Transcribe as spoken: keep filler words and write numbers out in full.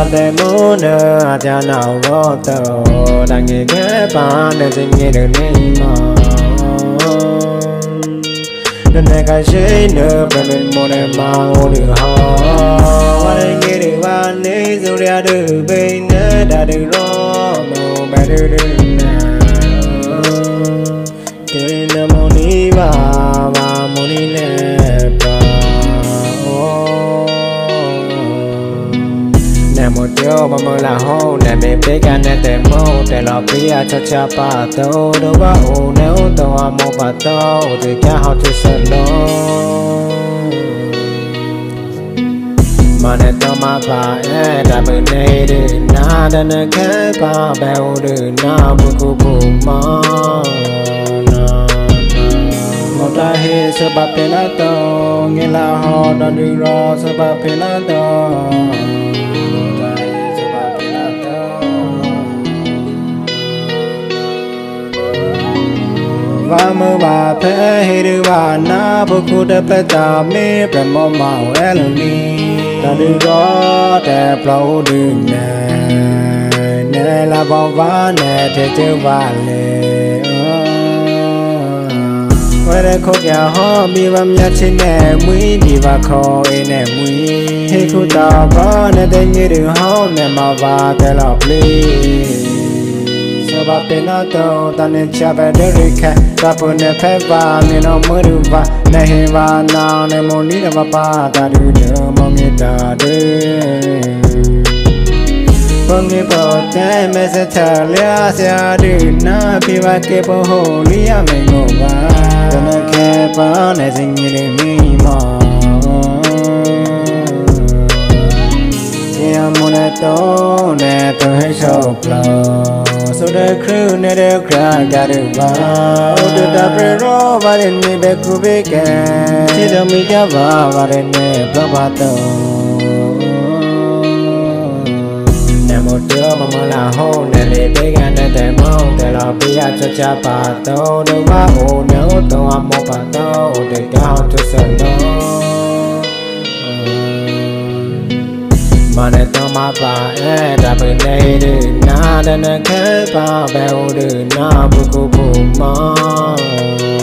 để muốn ở cha nào vô tàu đang nghe ghé ba để xin nghe được nên mà nên này cái gì nữa bên mình muốn em mang ô được ho qua đây nghe được ba ní dù ra được bên nữa đã được lo mà bé được được nào cái nào muốn đi ba ba muốn đi nè một điều mà mơ là hô nè mình biết cả nè để mô để lo bia cho cha bà tô đâu có ủ nếu tôi hoa một bà tô thì cả họ chưa sợ lo mà nè tôi mà bà ế đã bữa nay đi na đã nè cái bà béo đi na bữa cô bù mà một đại hệ sơ bà phê lá tô nghe là họ đã đi rõ sơ bà phê lá tô và mơ bà phê hay đưa bà na bố khu đẹp bê ta mê bè mô màu elmi ta đưa rõ đẹp lâu đường nè nè là bóng vá nè thế chứ bà lệ quay đây khúc nhà họ bị vâm nhát trên nè mũi bị và khó ê nè mũi hay khu ta có nè tên như đường hô nè màu và tên lọc ly ba bên nó đâu ta nên cha về để đi khai ta phụ nên phép và nên nó mới được và nên hình và nào nên muốn đi đâu ba ta đi được mong người ta đi con người bảo thế mẹ sẽ chờ lia sẽ đi na bị và cái bao hồ lia mình ngủ và cho nên khi bao này sinh như đi mi mò muốn để tôi để tôi hay sầu lòng số đời khứ để được ra cả được vào được đáp lời rõ và đến mi bé cô bé kẻ chỉ đâu mi cho vào và đến mi pro ba tàu nè một đứa mà mơ là hôn nè để bé gan để để mong để lo bia cho cha bà tàu đâu có ủ nếu tôi ăn một bà tàu để cao cho sợ nó mà này tôi mà bà ế đã bữa nay đi na đã nè cái bà béo đi na bữa cô bù mà